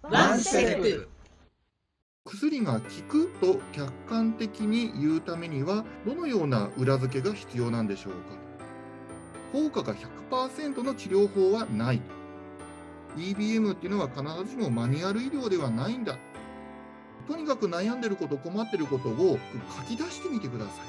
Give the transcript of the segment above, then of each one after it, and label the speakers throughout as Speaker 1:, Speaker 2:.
Speaker 1: ワンステップ。
Speaker 2: 薬が効くと客観的に言うためにはどのような裏付けが必要なんでしょうか。効果が 100% の治療法はない。EBM っていうのは必ずしもマニュアル医療ではないんだ。とにかく悩んでること、困ってることを書き出してみてください。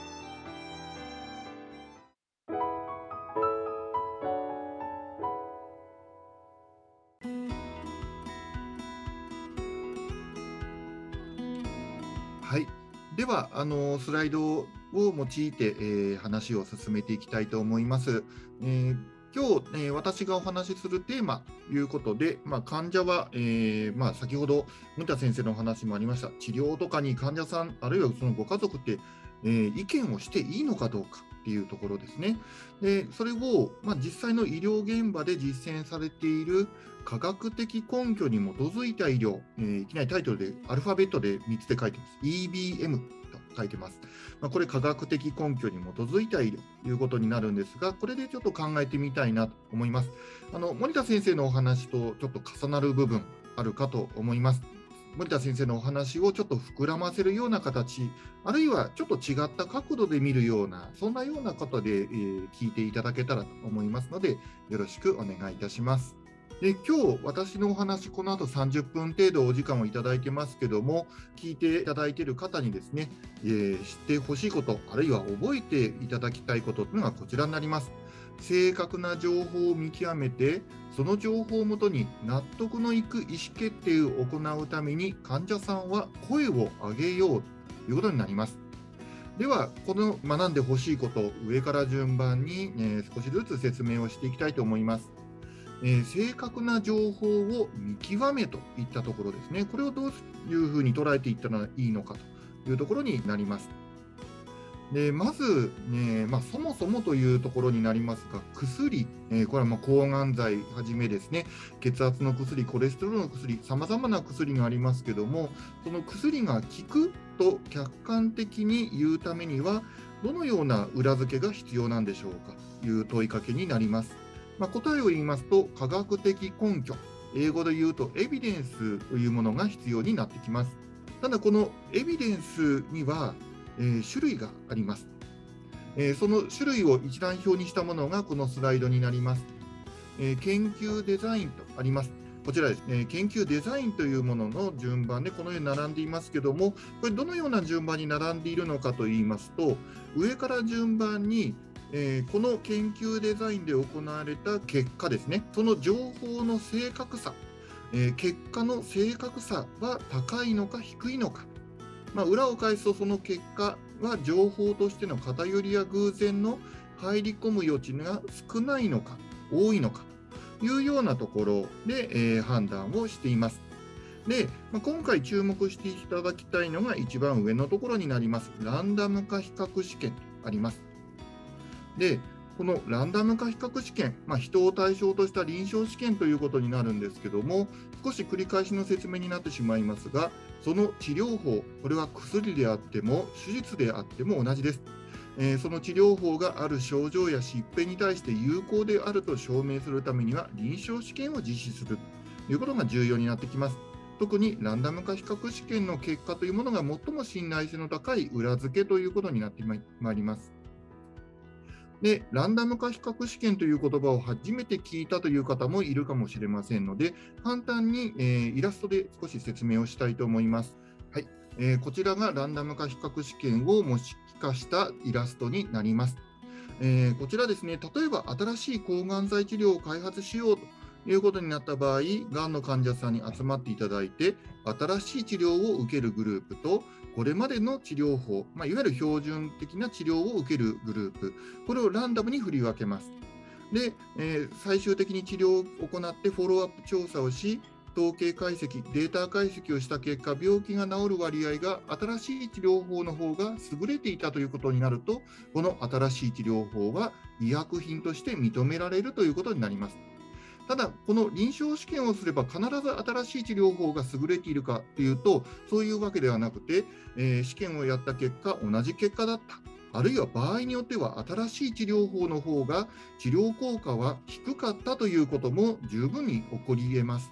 Speaker 2: はい、ではスライドを用いて、話を進めていきたいと思います。今日、私がお話しするテーマということで、患者は、先ほど森田先生のお話もありました治療とかに患者さんあるいはそのご家族って、意見をしていいのかどうかっていうところですね。でそれを、実際の医療現場で実践されている科学的根拠に基づいた医療、いきなりタイトルでアルファベットで3つで書いてます。EBM と書いてます。これ科学的根拠に基づいた医療ということになるんですが、これでちょっと考えてみたいなと思います。森田先生のお話とちょっと重なる部分あるかと思います。森田先生のお話をちょっと膨らませるような形、あるいはちょっと違った角度で見るような、そんなようなことで、聞いていただけたらと思いますので、よろしくお願いいたします。で今日私のお話、この後30分程度お時間をいただいてますけども、聞いていただいている方にですね、知ってほしいこと、あるいは覚えていただきたいことというのがこちらになります。正確な情報を見極めて、その情報をもとに納得のいく意思決定を行うために患者さんは声を上げようということになります。では、この学んでほしいこと、上から順番に、少しずつ説明をしていきたいと思います。正確な情報を見極めといったところですね。これをどういうふうに捉えていったらいいのかというところになります。でまず、そもそもというところになりますが、薬、これは抗がん剤はじめですね、血圧の薬、コレステロールの薬、さまざまな薬がありますけども、その薬が効くと客観的に言うためには、どのような裏付けが必要なんでしょうかという問いかけになります。答えを言いますと、科学的根拠、英語で言うとエビデンスというものが必要になってきます。ただ、このエビデンスには、種類があります。その種類を一覧表にしたものがこのスライドになります。研究デザインとあります。こちらですね、研究デザインというものの順番でこのように並んでいますけども、これどのような順番に並んでいるのかといいますと、上から順番にこの研究デザインで行われた結果ですね、その情報の正確さ、結果の正確さは高いのか低いのか、裏を返すとその結果は情報としての偏りや偶然の入り込む余地が少ないのか多いのかというようなところで、判断をしています。で、今回注目していただきたいのが一番上のところになります。ランダム化比較試験あります。で、このランダム化比較試験、人を対象とした臨床試験ということになるんですけども、少し繰り返しの説明になってしまいますが、その治療法、これは薬であっても手術であっても同じです。その治療法がある症状や疾病に対して有効であると証明するためには臨床試験を実施するということが重要になってきます。特にランダム化比較試験の結果というものが最も信頼性の高い裏付けということになってまいります。で、ランダム化比較試験という言葉を初めて聞いたという方もいるかもしれませんので、簡単に、イラストで少し説明をしたいと思います。はい、こちらがランダム化比較試験を模式化したイラストになります。こちらですね、例えば新しい抗がん剤治療を開発しようということになった場合、がんの患者さんに集まっていただいて、新しい治療を受けるグループと、これまでの治療法、いわゆる標準的な治療を受けるグループ、これをランダムに振り分けます。で、最終的に治療を行ってフォローアップ調査をし、統計解析、データ解析をした結果、病気が治る割合が新しい治療法の方が優れていたということになると、この新しい治療法は医薬品として認められるということになります。ただ、この臨床試験をすれば必ず新しい治療法が優れているかというと、そういうわけではなくて、試験をやった結果、同じ結果だった。あるいは場合によっては新しい治療法の方が治療効果は低かったということも十分に起こり得ます。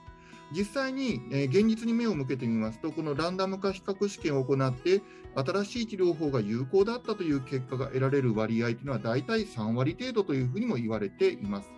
Speaker 2: 実際に、現実に目を向けてみますと、このランダム化比較試験を行って、新しい治療法が有効だったという結果が得られる割合というのは、大体3割程度というふうにも言われています。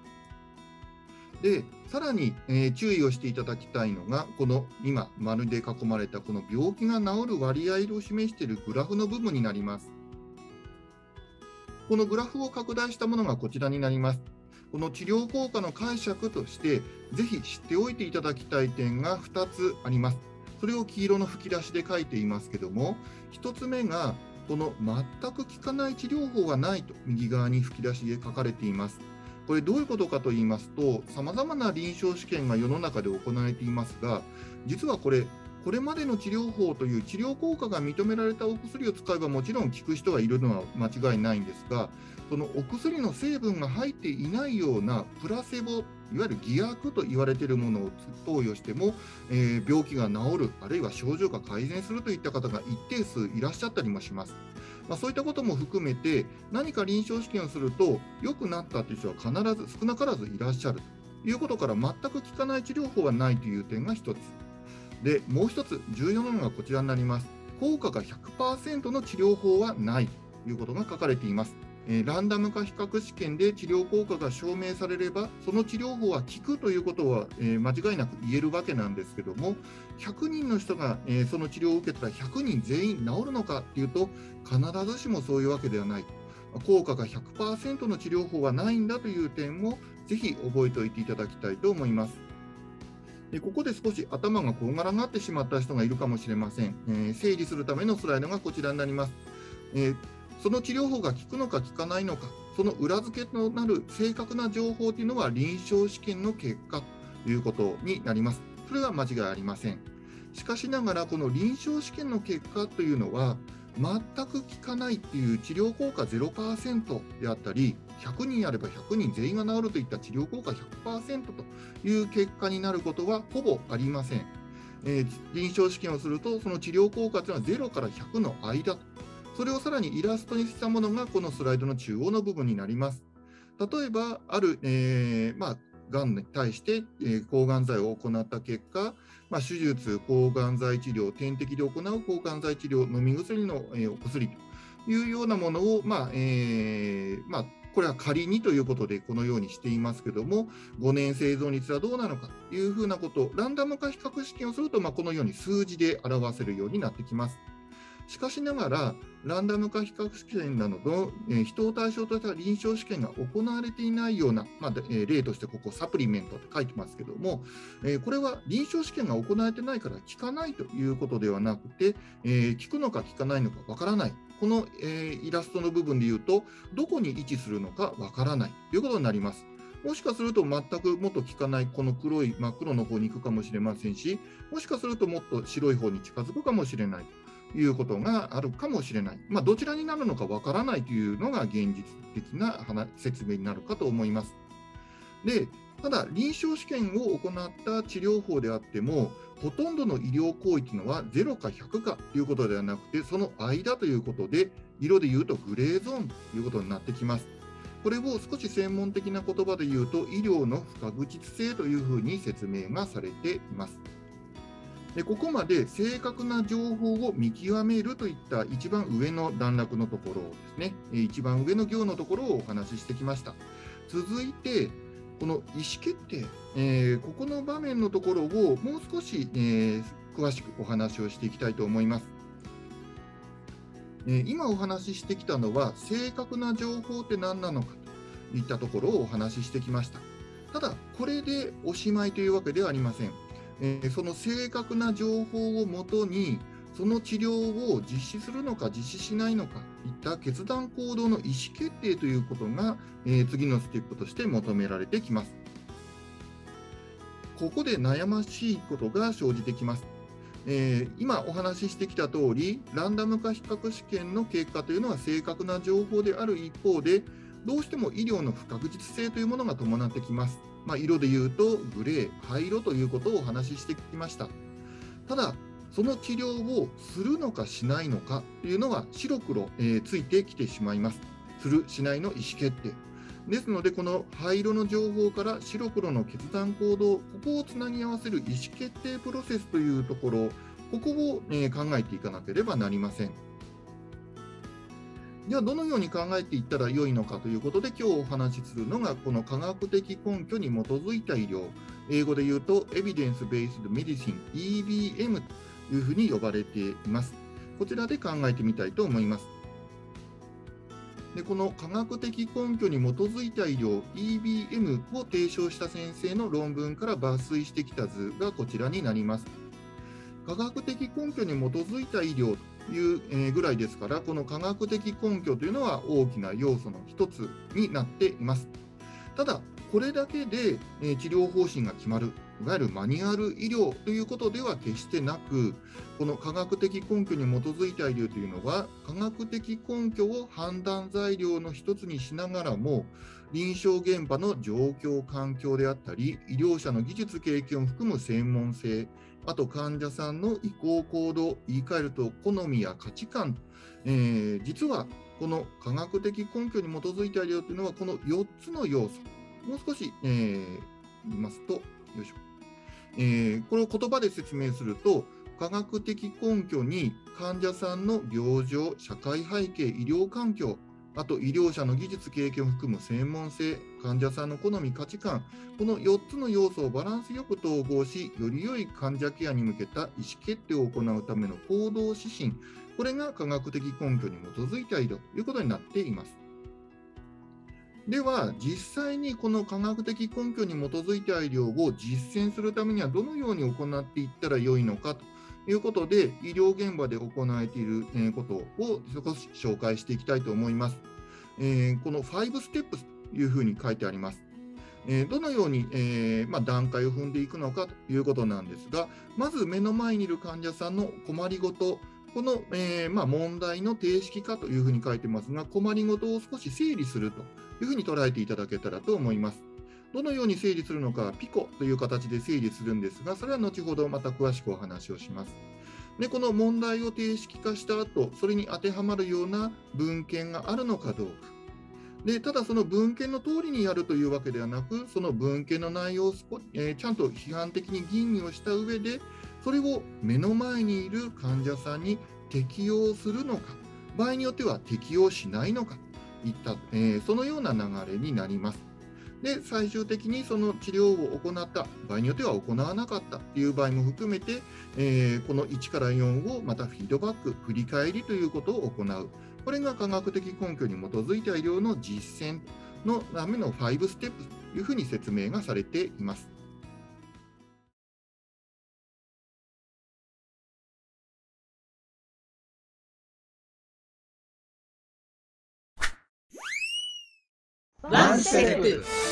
Speaker 2: で、さらに、注意をしていただきたいのが、この今、丸で囲まれたこの病気が治る割合を示しているグラフの部分になります。このグラフを拡大したものがこちらになります。この治療効果の解釈として、ぜひ知っておいていただきたい点が2つあります。それを黄色の吹き出しで書いていますけども、1つ目が、この全く効かない治療法がないと右側に吹き出しで書かれています。これどういうことかと言いますと、さまざまな臨床試験が世の中で行われていますが、実はこれまでの治療法という治療効果が認められたお薬を使えばもちろん効く人はいるのは間違いないんですが、そのお薬の成分が入っていないようなプラセボ、いわゆる偽薬と言われているものを投与しても、病気が治る、あるいは症状が改善するといった方が一定数いらっしゃったりもします。そういったことも含めて、何か臨床試験をすると良くなったという人は必ず少なからずいらっしゃるということから、全く効かない治療法はないという点が一つで、もう一つ重要なのがこちらになります。効果が 100% の治療法はないということが書かれています。ランダム化比較試験で治療効果が証明されれば、その治療法は効くということは、間違いなく言えるわけなんですけども、100人の人が、その治療を受けたら100人全員治るのかというと、必ずしもそういうわけではない。効果が 100% の治療法はないんだという点も、ぜひ覚えておいていただきたいと思います。ここで少し頭がこんがらがってしまった人がいるかもしれません。整理するためのスライドがこちらになります。その治療法が効くのか効かないのか、その裏付けとなる正確な情報というのは臨床試験の結果ということになります。それは間違いありません。しかしながら、この臨床試験の結果というのは、全く効かないという治療効果 0% であったり、100人あれば100人全員が治るといった治療効果 100% という結果になることはほぼありません。臨床試験をすると、その治療効果というのは0から100の間と。それをさらにイラストにしたものがこのスライドの中央の部分になります。例えば、ある、がんに対して、抗がん剤を行った結果、手術、抗がん剤治療、点滴で行う抗がん剤治療、飲み薬の、お薬というようなものを、これは仮にということでこのようにしていますけども、5年生存率はどうなのかというふうなことを、ランダム化比較試験をすると、このように数字で表せるようになってきます。しかしながら、ランダム化比較試験などの、人を対象とした臨床試験が行われていないような、例としてここサプリメントって書いてますけども、これは臨床試験が行われてないから効かないということではなくて、効くのか効かないのかわからない。この、イラストの部分で言うと、どこに位置するのかわからないということになります。もしかすると全くもっと効かないこの黒い真っ黒の方に行くかもしれませんし、もしかするともっと白い方に近づくかもしれない。いうことがあるかもしれない。どちらになるのかわからないというのが現実的な説明になるかと思います。で、ただ、臨床試験を行った治療法であっても、ほとんどの医療行為というのは0か100かということではなくて、その間ということで、色で言うとグレーゾーンということになってきます。これを少し専門的な言葉で言うと、医療の不確実性というふうに説明がされています。でここまで正確な情報を見極めるといった一番上の段落のところですね、一番上の行のところをお話ししてきました。続いて、この意思決定、ここの場面のところをもう少し、詳しくお話をしていきたいと思います。今お話ししてきたのは、正確な情報って何なのかといったところをお話ししてきました。ただ、これでおしまいというわけではありません。その正確な情報をもとに、その治療を実施するのか実施しないのかといった決断行動の意思決定ということが、次のステップとして求められてきます。ここで悩ましいことが生じてきます。今お話ししてきた通り、ランダム化比較試験の結果というのは正確な情報である一方で、どうしても医療の不確実性というものが伴ってきます。色で言うとグレー、灰色ということをお話ししてきました。ただ、その治療をするのかしないのかというのは白黒、ついてきてしまいます。する、しないの意思決定。 ですので、この灰色の情報から白黒の決断行動、ここをつなぎ合わせる意思決定プロセスというところ、ここを、考えていかなければなりません。では、どのように考えていったらよいのかということで、今日お話しするのが、この科学的根拠に基づいた医療、英語で言うと、エビデンス・ベースド・メディシン、EBM というふうに呼ばれています。こちらで考えてみたいと思います。で、この科学的根拠に基づいた医療 EBM を提唱した先生の論文から抜粋してきた図がこちらになります。科学的根拠に基づいた医療というぐらいですから、この科学的根拠というのは大きな要素の一つになっています。ただ、これだけで治療方針が決まる、いわゆるマニュアル医療ということでは決してなく、この科学的根拠に基づいた医療というのは、科学的根拠を判断材料の一つにしながらも、臨床現場の状況、環境であったり、医療者の技術、経験を含む専門性、あと患者さんの意向、行動、言い換えると好みや価値観、実はこの科学的根拠に基づいた医療というのは、この4つの要素、もう少し、言いますと、よいしょ。これを言葉で説明すると、科学的根拠に患者さんの病状、社会背景、医療環境、あと医療者の技術、経験を含む専門性、患者さんの好み、価値観、この4つの要素をバランスよく統合し、より良い患者ケアに向けた意思決定を行うための行動指針、これが科学的根拠に基づいた医療ということになっています。では、実際にこの科学的根拠に基づいた医療を実践するためにはどのように行っていったらよいのかということで、医療現場で行われていることを少し紹介していきたいと思います。この5ステップというふうに書いてあります。どのように、段階を踏んでいくのかということなんですが、まず目の前にいる患者さんの困りごと、この、問題の定式化というふうに書いてますが、困りごとを少し整理するというふうに捉えていただけたらと思います。どのように整理するのか、ピコという形で整理するんですが、それは後ほどまた詳しくお話をします。で、この問題を定式化した後、それに当てはまるような文献があるのかどうか。で、ただその文献の通りにやるというわけではなく、その文献の内容をちゃんと批判的に吟味をした上で、それを目の前にいる患者さんに適用するのか、場合によっては適用しないのかといった、そのような流れになります。で、最終的にその治療を行った、場合によっては行わなかったという場合も含めて、この1から4をまたフィードバック、振り返りということを行う。これが科学的根拠に基づいた医療の実践のための5ステップというふうに説明がされています。
Speaker 1: ワンステップ